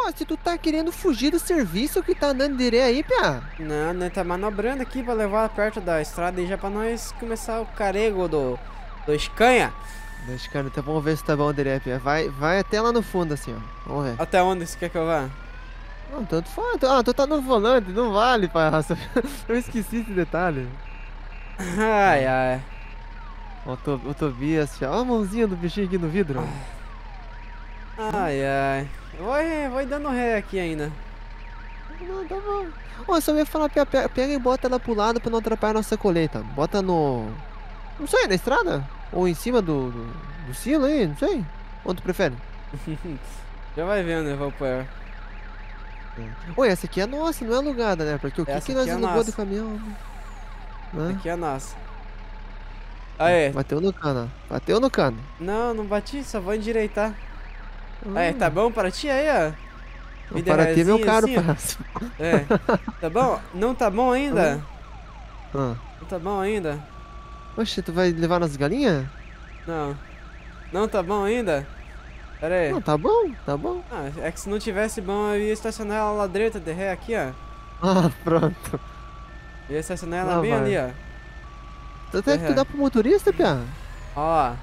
Ó, se tu tá querendo fugir do serviço que tá andando direto aí, Pia. Não, né? Tá manobrando aqui pra levar perto da estrada e já pra nós começar o carrego do Scania. Deixa, cara, então vamos ver se tá bom direto, Pia. Vai até lá no fundo, assim, ó. Vamos ver. Até onde você quer que eu vá? Não, tanto faz. Tu tá no volante, não vale, palhaço. Eu esqueci esse detalhe. Ai, ai. Ó, o Tobias, ó a mãozinha do bichinho aqui no vidro. Ai, ai. Vou ir dando ré aqui ainda. Não, tá bom. Ó, só ia falar, pega e bota ela pro lado pra não atrapalhar a nossa colheita. Bota no... Não sei, na estrada? Ou em cima do silo aí, não sei. Onde tu prefere? Já vai vendo, eu vou pôr. Oi, essa aqui é nossa, não é alugada, né? Porque o que Essa que nós aqui é alugou do nossa. caminhão? Né? Aqui é nossa. Aê. Bateu no cano, ó. Bateu no cano. Não, não bati, só vou endireitar. Aê, tá Ah, bom pra ti aí, ó? Me dê para ti, meu rezinho caro, assim, ó. parça. É. Tá bom? Não tá bom ainda? Ah. Não tá bom ainda? Oxe, tu vai levar nas galinhas? Não. Não tá bom ainda? Pera aí. Não, tá bom, tá bom. Ah, é que se não tivesse bom, eu ia estacionar ela lá direita de ré aqui, ó. Ah, pronto. Eu ia estacionar ela Lá bem vai. ali, ó. Tu De tem que ré. cuidar pro motorista, Pia. Ó lá.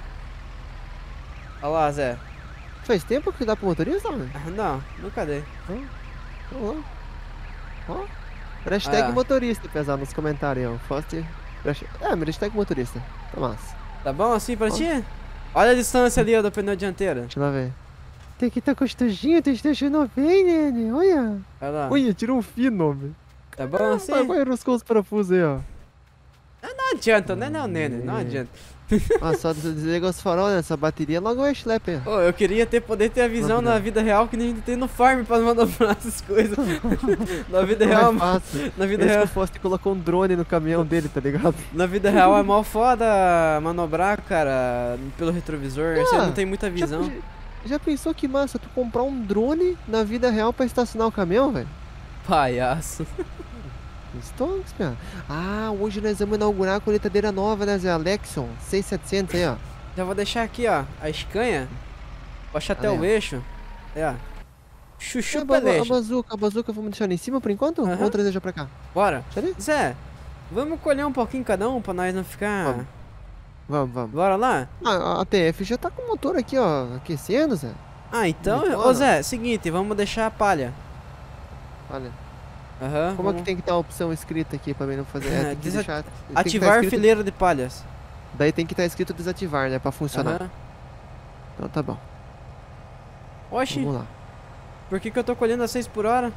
Ó lá, Zé. Faz tempo que dá pro motorista, mano? Ah, não, nunca dei. Ó, ó. Aí, Hashtag ó. motorista, pesado nos comentários, ó. Foste. Meu hashtag motorista. Tá massa. Tá bom assim pra Ó, ti? Olha a distância ali, ó, do pneu dianteiro. deixa eu lá ver. Tem que tá gostosinho, tu estacionou bem, Nene. Olha. Olha lá. Olha, tirou um fino, homem. Tá bom assim? Vai enroscou os parafusos aí, ó. Não adianta, né, não, Nene? Não adianta. Ah, só desliga os farol, né? Essa bateria logo vai schlepper. Ô, eu queria poder ter a visão na vida real que nem a gente tem no farm pra manobrar essas coisas. Na vida Não real, é fácil. na vida Esse que real, o Foster colocou um drone no caminhão dele, tá ligado? na vida real é mó foda manobrar, cara, pelo retrovisor. Você não tem muita Já, visão. já pensou que massa tu comprar um drone na vida real pra estacionar o caminhão, velho? Palhaço. Stonks, cara. Ah, hoje nós vamos inaugurar a colheitadeira nova, né, Zé? Alexon 6700 aí, ó. Já vou deixar aqui, ó, a escanha. Baixa até Ali, o ó. eixo. É, ó. E Chuchu a bazuca vamos deixar ali em cima por enquanto? Aham. Vamos trazer já pra cá. Bora. Deixa ali? Zé, vamos colher um pouquinho cada um pra nós não ficar... Vamos. Vamos. Bora lá? Ah, a TF já tá com o motor aqui, ó, aquecendo, Zé. Ah, então... Bonitona. Ô Zé, seguinte, vamos deixar a palha. Olha. Aham. Como é que tem que estar a opção escrita aqui pra mim não fazer? É, tem que deixar. Tem que tá Ativar escrito- fileira de palhas. Daí tem que estar escrito desativar, né? Pra funcionar. Aham. Então tá bom. Oxi, Vamos lá. por que eu tô colhendo a 6 por hora?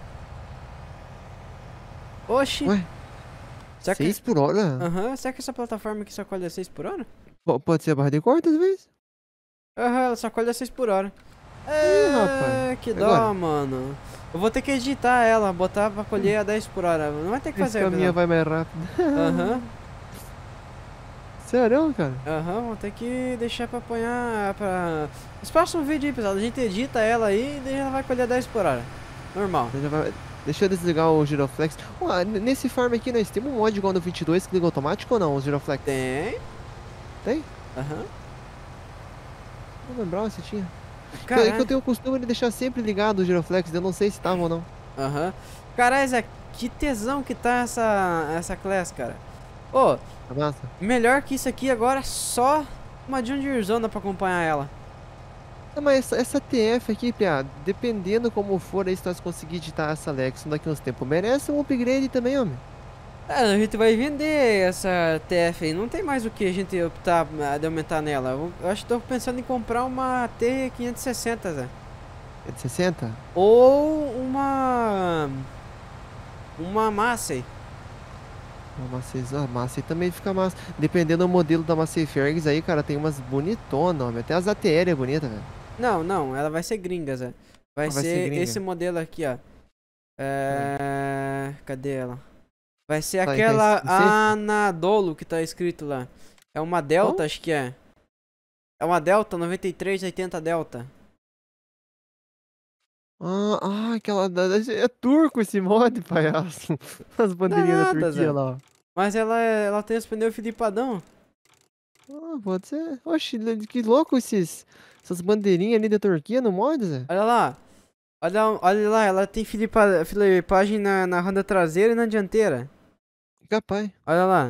Oxi. Ué? Será que... 6 por hora? Aham, será que essa plataforma aqui só colhe a 6 por hora? Pode ser a barra de corte às vezes? Aham, ela só colhe a 6 por hora. Ih, rapaz. Que dó, Agora? mano. Eu vou ter que editar ela, botar pra colher a 10 por hora. Não vai ter que Esse fazer caminho não. vai mais rápido. Aham, Sério, cara? aham, vou ter que deixar pra apanhar pra... Nos próximos vídeos aí, pessoal, a gente edita ela aí e daí ela vai colher 10 por hora. Normal. Deixa eu desligar o giroflex. Ué, nesse farm aqui nós temos um mod igual no 22 que liga automático ou não, o giroflex? Tem. Tem? Aham. Não lembrava se tinha. É que eu Caralho. tenho o costume de deixar sempre ligado o giroflex, eu não sei se tava ou não. Aham. Caralho, Zé, que tesão que tá essa class, cara. Ô, Tá massa? melhor que isso aqui agora, só uma John Deerezona pra acompanhar ela. Não, mas essa TF aqui, Pia, dependendo como for aí, se nós conseguir editar essa Lexus daqui uns tempos, merece um upgrade também, homem. É, a gente vai vender essa TF aí, não tem mais o que a gente optar de aumentar nela. Eu acho que tô pensando em comprar uma T560, Zé. É de 60? Ou uma Massey. A Massey também fica massa. Dependendo do modelo da Massey Fergus aí, cara, tem umas bonitonas, homem. Até as ATR é bonita, velho. Não, ela vai ser gringa, Zé. Vai Vai ser ser gringa. esse modelo aqui, ó. Cadê ela? Vai ser Tá, aquela então, esse- Anadolu que tá escrito lá. É uma Delta, Qual? acho que é. É uma Delta 9380 Delta. Aquela. É turco esse mod, palhaço. As Não é bandeirinhas da nada, Turquia Zé. lá, ó. Mas ela tem os pneus filipadão. Ah, pode ser. Oxi, que louco essas bandeirinhas ali da Turquia no mod, Zé. Olha lá. Olha lá, ela tem filipagem na roda traseira e na dianteira. Capaz. Olha lá.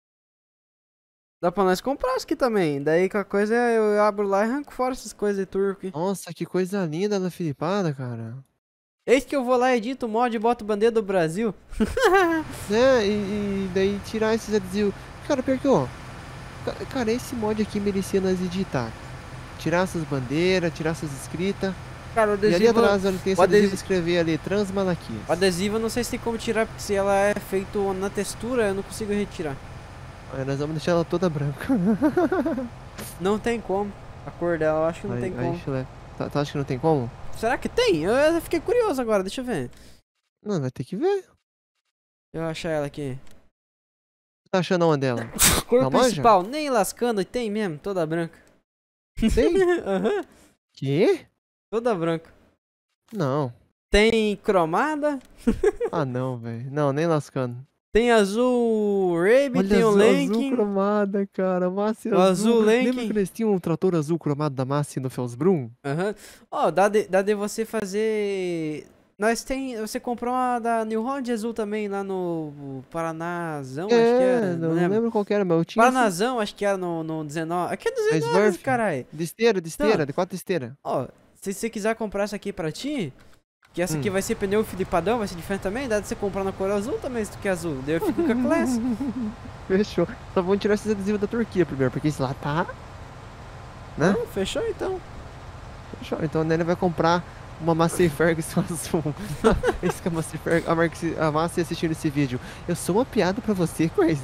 Dá pra nós comprar isso aqui também. Daí qualquer coisa eu abro lá e arranco fora essas coisas de turco aqui. Nossa, que coisa linda ela filipada, cara. Eis que eu vou lá, edito o mod e boto bandeira do Brasil. Né? E daí tirar esses adesivos. Cara, pior que, ó. Cara, esse mod aqui merecia nós editar. Tirar essas bandeiras, tirar essas escritas. Cara, o E ali adesivo. atrás, onde tem esse adesivo, escrever ali, Transmalaquias. O adesivo eu não sei se tem como tirar, porque se ela é feito na textura, eu não consigo retirar. Aí nós vamos deixar ela toda branca. Não tem como. A cor dela, eu acho que não tem como. Chulé. Tu acha que não tem como? Será que tem? Eu fiquei curioso agora, deixa eu ver. Não, vai ter que ver. Deixa eu achar ela aqui. Tá achando onde dela? Cor Na loja? principal, nem lascando, tem mesmo, toda branca. Tem? Aham, Quê? toda branca. Não. Tem cromada, Ah, não, velho. Não, nem lascando. tem azul Rabe, tem o azul Lenkin. cromada, cara. Massa O azul Lembra Lenkin. que eles tinham um trator azul cromado da Massi no Felsbrum? Aham. Ó, dá de você fazer. Você comprou uma da New Holland azul também lá no Paranazão, acho que era. Não lembro qual que era, mas eu tinha. Paranazão, acho que era no 19. Aqui é 19, Smurf. caralho. De esteira, Então. de 4 esteiras. Ó, se você quiser comprar essa aqui pra ti, que essa aqui vai ser pneu filipadão, vai ser diferente também, dá de você comprar na cor azul também, se tu quer azul. Daí eu fico com a classe. Fechou. Só vamos tirar esses adesivos da Turquia primeiro, porque esse lá tá. Né? Não, fechou então. Fechou. Então ele vai comprar uma Massey Ferguson azul. Esse que é a Massey Ferguson. A Massey assistindo esse vídeo. Eu sou uma piada pra você, Crazy.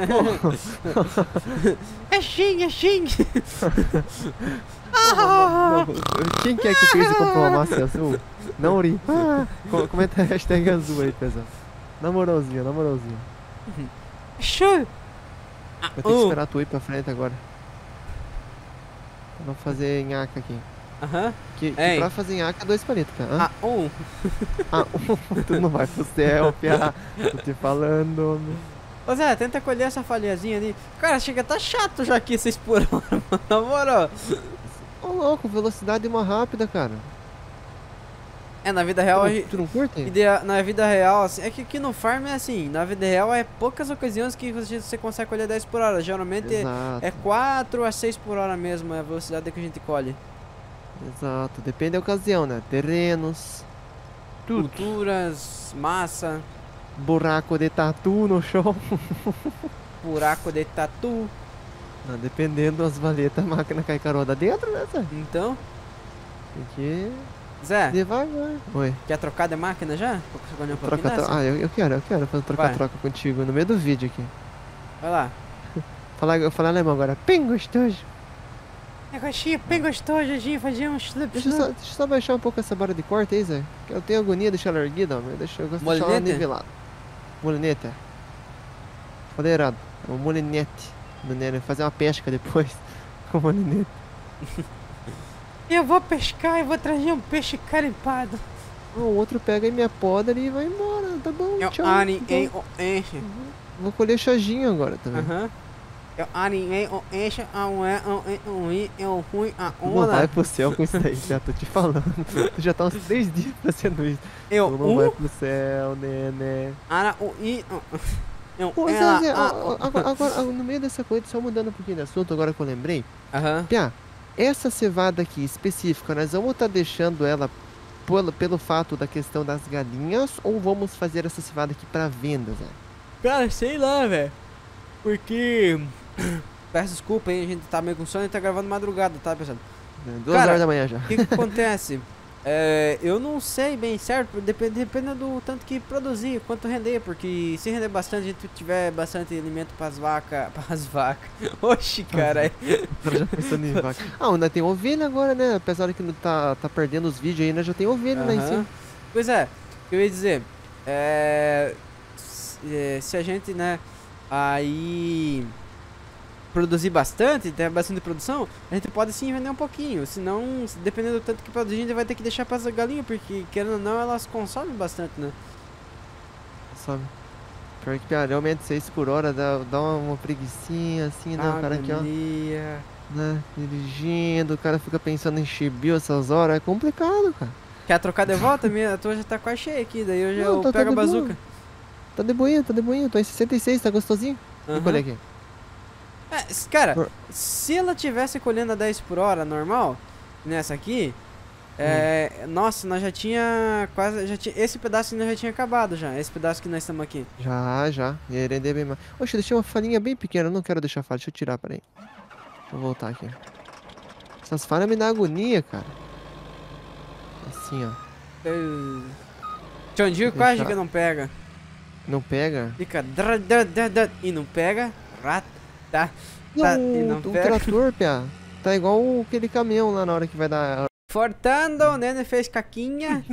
É xing, é xing. Quem quer que o Crazy comprou uma Massey azul? Não, Uri. Comenta a hashtag azul aí, pessoal. Na moralzinha, na moralzinha. Show. Vai ter que esperar tu ir pra frente agora. Vamos fazer nhaca aqui. Aham. Que Ei. pra fazer nhaca, 2 palitos, cara. Ah, Tu não vai pro céu, piá. Tô te falando, homem. Ô Zé, tenta colher essa falhazinha ali. Cara, chega, tá chato já aqui 6 por hora, mano. Na moral. Ô, louco, velocidade uma rápida, cara. É, na vida real, Tu não curte? na vida real, assim, é que aqui no farm é assim, na vida real é poucas ocasiões que você consegue colher 10 por hora. Geralmente Exato, é 4 a 6 por hora mesmo, é a velocidade que a gente colhe. exato. Depende da ocasião, né? Terrenos, tudo. Culturas, massa, Buraco de tatu no chão. buraco de tatu. Não, dependendo das valetas, a máquina cai caroda dentro, né, Zé? Então, Tem que Zé, devagar. Oi. quer trocar de máquina já? Pra ganhar um pouquinho Troca, dessa? ah, eu quero fazer Vai. troca-troca contigo no meio do vídeo aqui. Vai lá. Eu falar alemão agora. Bem gostoso. Negócio bem gostoso, gente, fazer um slup, Deixa eu só baixar um pouco essa barra de corte aí, Zé. Que eu tenho agonia de deixar ela erguida, ó. Eu gosto de deixar ela Molinete? nivelada. Molinete, é. Falei errado. É um molinete. Fazer uma pesca depois com o molinete. Eu vou pescar e vou trazer um peixe carimpado. O outro pega e me apoda e vai embora. Tá bom, Eu tchau. animei o enche. Vou colher chajinho agora também. Aham. Eu animei o enche, eu fui a Tu não vai onda. pro céu com isso daí, já tô te falando. Tu já tá uns 3 dias fazendo isso. Eu Tu não vai pro céu, né? ara o i. Eu Pô, Zé, ela. agora, no meio dessa coisa, só mudando um pouquinho de assunto, agora que eu lembrei. Aham. Piá, essa cevada aqui específica, nós vamos estar deixando ela pelo fato da questão das galinhas ou vamos fazer essa cevada aqui pra venda, Zé? Cara, sei lá, velho. Porque. Peço desculpa aí, a gente tá meio com sono e tá gravando madrugada, tá, pessoal? 2 Cara, horas da manhã já. O que que acontece? Eu não sei bem certo, depende do tanto que produzir, quanto render, porque se render bastante, a gente tiver bastante alimento pras vacas. Oxi, cara. O cara já pensando em vaca. Ah, ainda tem ovelha agora, né? Apesar de que não tá perdendo os vídeos aí, né? Já tem ovelha lá em cima. Pois é, o que eu ia dizer, se a gente, né, aí produzir bastante, ter bastante produção, a gente pode sim vender um pouquinho, senão, dependendo do tanto que produzir, a gente vai ter que deixar pras galinhas, porque querendo ou não, elas consomem bastante, né? Sabe? Pior que pior, realmente 6 por hora dá uma preguicinha assim, né? O cara aqui, ó, Agonia. né? Dirigindo, o cara fica pensando em chibio essas horas, é complicado, cara. Quer trocar de volta? A tua já tá quase cheia aqui, daí Não, eu tá pego a de boa. bazuca. Tá de boinha, tá de boinha. Tô em 66, tá gostosinho. Deixa eu colher aqui. Cara, Por- se ela tivesse colhendo a 10 por hora normal, nessa aqui, nossa, nós já tinha quase, esse pedaço nós já tinha acabado já, esse pedaço que nós estamos aqui. Já. Ia render bem mais. Oxe, deixei uma falinha bem pequena. Eu não quero deixar falha. Deixa eu tirar, peraí. Deixa eu voltar aqui. Essas falhas me dão agonia, cara. Assim, ó. Tchondinho Deixa- quase que não pega. Não pega. Fica e não pega. Tá. Não, E não o pega. trator, Pia. Tá igual aquele caminhão lá na hora que vai dar. Fortando, o Nene fez caquinha.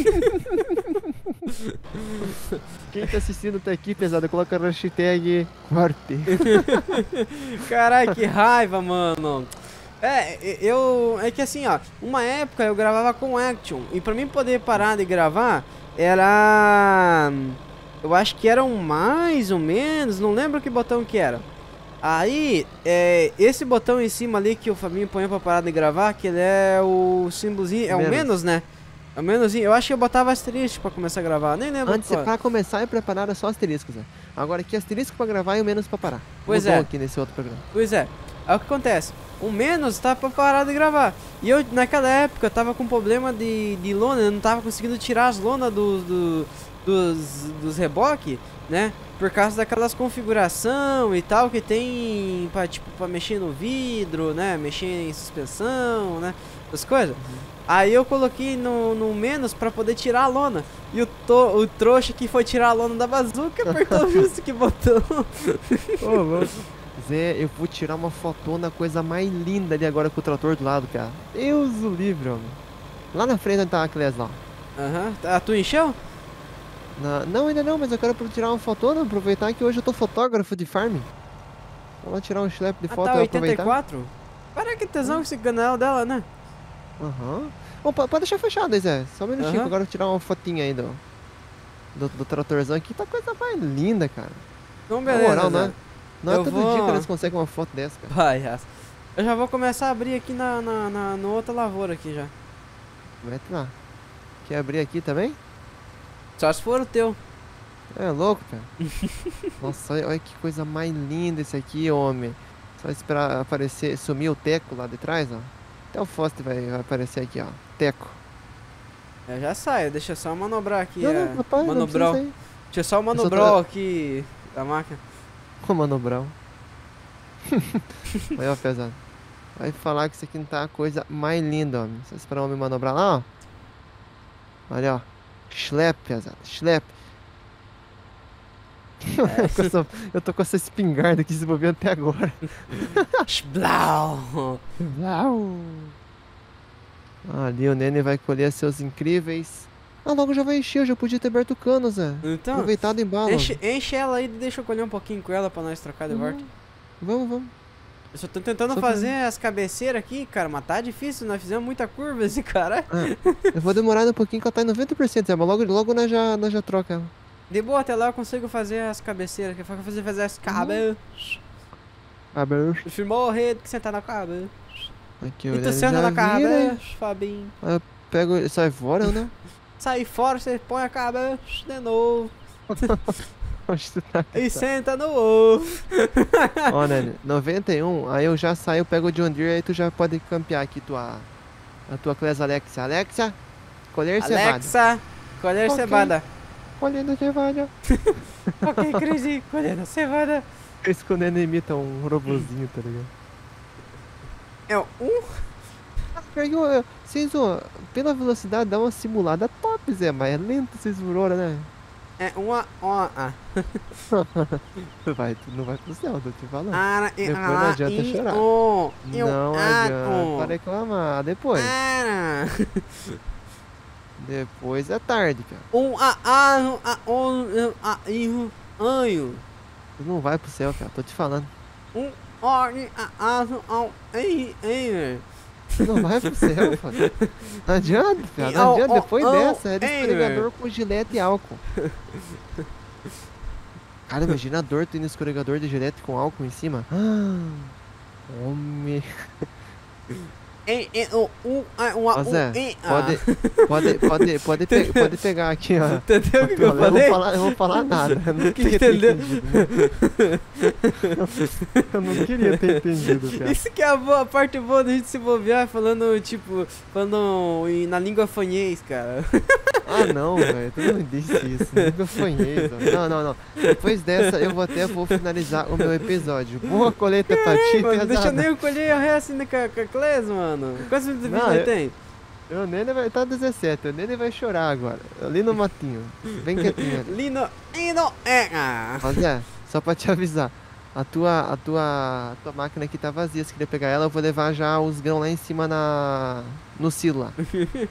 Quem tá assistindo até aqui, pesado, coloca a hashtag quarteto. Caralho, que raiva, mano. É que assim, ó, uma época eu gravava com Action, e pra mim poder parar de gravar, eu acho que era um mais ou menos, não lembro que botão que era. Aí, esse botão em cima ali que o Fabinho põe pra parar de gravar, que ele é o símbolozinho, é o menos, né? É o menoszinho, eu acho que eu botava asterisco pra começar a gravar, nem lembro Antes, qual. pra começar e preparar, é só asteriscos, né? Agora aqui, asterisco pra gravar e o menos pra parar. Pois Mudou é. aqui nesse outro programa. Pois é, aí o que acontece? O menos tá pra parar de gravar. E eu, naquela época, eu tava com problema de lona, eu não tava conseguindo tirar as lonas dos reboques, né? Por causa daquelas configuração e tal que tem pra, tipo, pra mexer no vidro, né? Mexer em suspensão, né? As coisas. Aí eu coloquei no menos pra poder tirar a lona. E o trouxa que foi tirar a lona da bazuca apertou justo que botão. Ô, louco. Zé, eu vou tirar uma fotona, coisa mais linda ali agora com o trator do lado, cara. Deus o livre, homem. Lá na frente onde tá a Clés lá. Aham. A tu encheu? Não, ainda não, mas eu quero tirar uma fotona, aproveitar que hoje eu tô fotógrafo de farm. Vou lá tirar um schlep de foto Tá e aproveitar. 84? Para que tesão esse canal dela, né? Aham. Bom, pode deixar fechado aí, Zé. Só um minutinho, Aham. que agora eu vou tirar uma fotinha aí do tratorzão aqui. Tá coisa mais linda, cara. Então Na beleza, moral, Zé. não é Eu todo vou- dia que eles conseguem uma foto dessa, cara. Palhaço. Eu já vou começar a abrir aqui no outra lavoura aqui já. Mete lá. Quer abrir aqui também? Só se for o teu. É louco, cara. Nossa, olha que coisa mais linda esse aqui, homem. Só esperar aparecer, sumir o teco lá de trás, ó. Até o Foster vai aparecer aqui, ó. Teco. Eu já saio, deixa eu só manobrar aqui. Não, rapaz, não precisa manobrar. sair. Deixa eu só só manobrar tô- aqui da máquina. Ô, Mano Brown. Olha, ó, pesado. Vai falar que isso aqui não tá a coisa mais linda, homem. Só esperar o homem manobrar lá, ó. Olha, ó. Schlep, pesado. Schlep. Eu tô com essa espingarda aqui se movendo até agora. Blau. Ali o Nene vai colher seus incríveis. Ah, logo já vai encher, eu já podia ter aberto o cano, Zé. Então, Aproveitado em bala. enche ela aí e deixa eu colher um pouquinho com ela pra nós trocar de volta. Vamos. Eu só tô tentando Só fazer as cabeceiras aqui, cara, mas tá difícil, nós fizemos muita curva esse cara. Eu vou demorar um pouquinho que ela tá em 90%, Zé, mas logo nós já troca ela. De boa, até lá eu consigo fazer as cabeceiras, que eu fazer as cabas. Abre. Prefiro morrer do que sentar na cabeça. Aqui, E o tu Nene senta já na vira. cabeça, Fabinho. Aí eu pego, sai fora, né? Sai fora, você põe a cabeça de novo. Onde tu tá? E senta no ovo. Ó, Nene, 91, aí eu já saio, pego o John Deere, aí tu já pode campear aqui a tua classe Alexia. Alexia, colher cevada. Alexa, colher Ok. cevada. Colhendo cevada. Ok, Crazy, colhendo cevada. Esse que o Nene imita um robozinho, tá ligado? É um. Vocês, ó, pela velocidade dá uma simulada top, Zé, mas é lento vocês por hora, né? É uma. Tu não vai pro céu, tô te falando. Ara, Depois não adianta chorar. Não adianta para reclamar. Depois é tarde, cara. Anho. Tu não vai pro céu, cara, tô te falando. Tu não vai pro céu, cara. Não adianta, cara. Não adianta. Depois dessa, é de escorregador com gilete e álcool. Cara, imagina a dor tu ir no escorregador de gilete com álcool em cima. Homem. Ó, Zé, pode pegar aqui, ó. Entendeu o que eu Eu falei? eu vou falar nada. Eu não queria ter Entendeu? entendido. Eu não queria ter entendido, cara. Isso que é a parte boa da gente se bobear falando, tipo, na língua fanhês, cara. Ah, não, velho. Tu não disse isso. Nunca foi isso. Não. Depois dessa, vou finalizar o meu episódio. Boa colheita pra ti, Mano, deixa eu pesada. nem colher o resto ainda com a Clés, mano. Quantos minutos de vídeo Não, ele tem? O Nenê vai estar 17. O Nenê vai chorar agora. Ali no matinho. Bem quietinho ali. Lino. Mas é, só pra te avisar. A tua máquina aqui tá vazia. Se quiser pegar ela, eu vou levar já os grãos lá em cima no silo lá.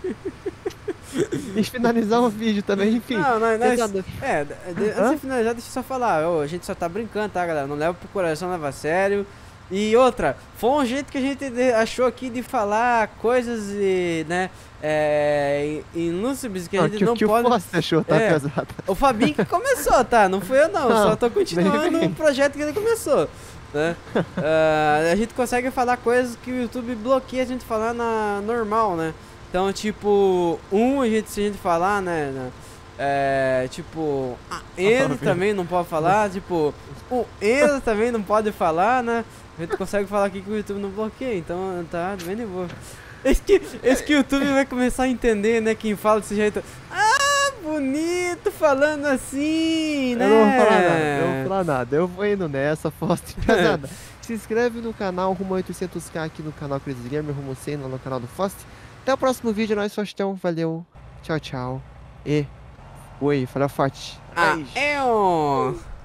E finalizar o vídeo também, enfim. Não, Pesado. antes de finalizar, deixa eu só falar. Ô, a gente só tá brincando, tá, galera? Não leva pro coração, leva a sério. E outra, foi um jeito que a gente achou aqui de falar coisas e, né, ilústris que a gente não que pode... o Foster achou, tá, É. pesado? O Fabinho que começou, tá? Não fui eu não, Não, só tô continuando nem vem. o projeto que ele começou, né? A gente consegue falar coisas que o YouTube bloqueia a gente falar na normal, né? Então, tipo, se a gente falar, né? Tipo, ele também não pode falar, tipo, ele também não pode falar, né? A gente consegue falar aqui que o YouTube não bloqueia, então tá bem de boa. Esse que o YouTube vai começar a entender, né? Quem fala desse jeito. Ah, bonito falando assim, né? Eu não vou falar nada, eu vou indo nessa, Foster. Pesada, se inscreve no canal, rumo a 800k aqui no canal Crazy Gamer, rumo 100 lá no canal do Foster. Até o próximo vídeo, nós Faustão, valeu, tchau, tchau, e fui, fala forte. Ah, eu...